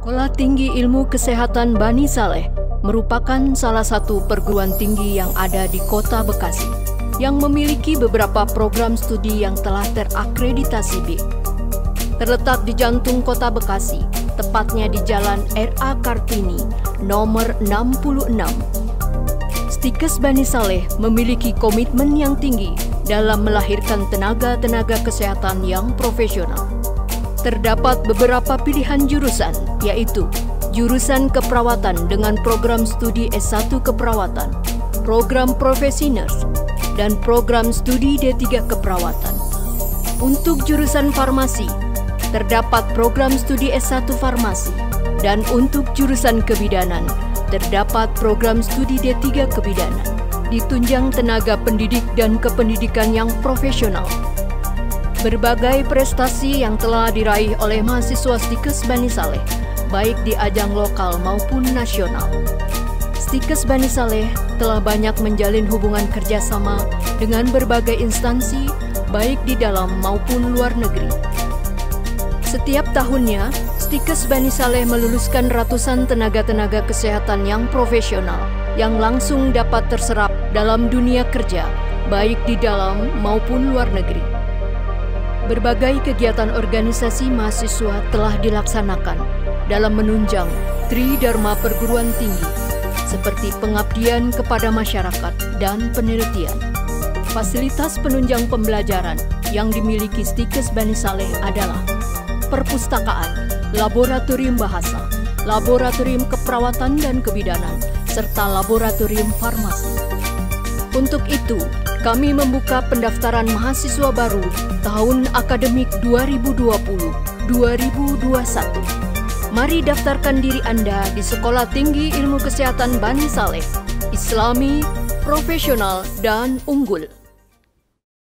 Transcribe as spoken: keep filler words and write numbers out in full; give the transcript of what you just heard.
Sekolah Tinggi Ilmu Kesehatan Bani Saleh merupakan salah satu perguruan tinggi yang ada di Kota Bekasi yang memiliki beberapa program studi yang telah terakreditasi B. Terletak di jantung Kota Bekasi, tepatnya di Jalan R A Kartini, nomor enam puluh enam. Stikes Bani Saleh memiliki komitmen yang tinggi dalam melahirkan tenaga-tenaga kesehatan yang profesional. Terdapat beberapa pilihan jurusan, yaitu jurusan keperawatan dengan program studi S satu keperawatan, program profesi nurse, dan program studi D tiga keperawatan. Untuk jurusan farmasi, terdapat program studi S satu farmasi, dan untuk jurusan kebidanan, terdapat program studi D tiga kebidanan. Ditunjang tenaga pendidik dan kependidikan yang profesional. Berbagai prestasi yang telah diraih oleh mahasiswa Stikes Bani Saleh, baik di ajang lokal maupun nasional. Stikes Bani Saleh telah banyak menjalin hubungan kerjasama dengan berbagai instansi, baik di dalam maupun luar negeri. Setiap tahunnya, Stikes Bani Saleh meluluskan ratusan tenaga-tenaga kesehatan yang profesional, yang langsung dapat terserap dalam dunia kerja, baik di dalam maupun luar negeri. Berbagai kegiatan organisasi mahasiswa telah dilaksanakan dalam menunjang Tridharma perguruan tinggi, seperti pengabdian kepada masyarakat dan penelitian. Fasilitas penunjang pembelajaran yang dimiliki Stikes Bani Saleh adalah perpustakaan, laboratorium bahasa, laboratorium keperawatan dan kebidanan, serta laboratorium farmasi. Untuk itu, kami membuka pendaftaran mahasiswa baru tahun akademik dua ribu dua puluh dua ribu dua puluh satu. Mari daftarkan diri Anda di Sekolah Tinggi Ilmu Kesehatan Bani Saleh, Islami, profesional, dan unggul.